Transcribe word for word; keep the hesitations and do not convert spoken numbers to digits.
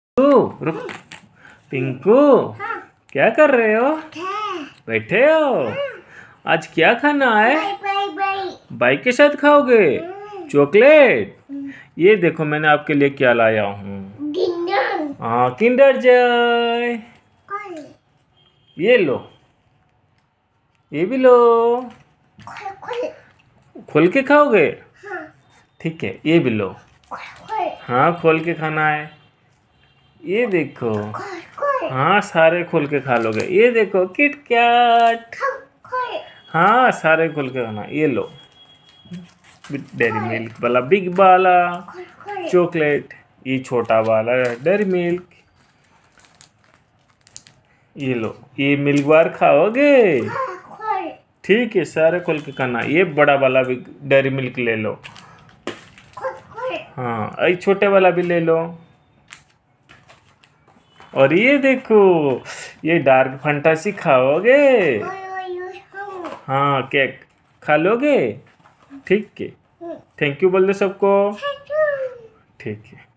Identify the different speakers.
Speaker 1: तू रुक। पिंकू
Speaker 2: हाँ।
Speaker 1: क्या कर रहे हो?
Speaker 2: हाँ।
Speaker 1: बैठे हो? आज क्या खाना है?
Speaker 2: By by by.
Speaker 1: बाइक के साथ खाओगे? चॉकलेट? ये देखो मैंने आपके लिए क्या लाया हूँ।
Speaker 2: किंडर।
Speaker 1: हाँ किंडर जॉय। ये लो, ये भी लो।
Speaker 2: खोल खोल।
Speaker 1: खोल के खाओगे?
Speaker 2: हाँ।
Speaker 1: ठीक है, ये भी लो।
Speaker 2: खोल।
Speaker 1: हाँ खोल के खाना है। ये देखो।
Speaker 2: खोल खोल।
Speaker 1: हाँ सारे खोल के खा लोगे। ये देखो किट कैट।
Speaker 2: खोल।
Speaker 1: हाँ सारे खोल के खाना। ये लो डेयरी मिल्क वाला बिग वाला चॉकलेट। ये छोटा वाला डेयरी मिल्क। ये लो, ये मिल्क बार खाओगे? ठीक है सारे खोल के खाना। ये बड़ा वाला भी डेयरी मिल्क ले लो। हाँ ये छोटे वाला भी ले लो। और ये देखो, ये डार्क फंटासी खाओगे? हाँ केक खा लोगे? ठीक है, थैंक यू बोल दो सबको। ठीक है।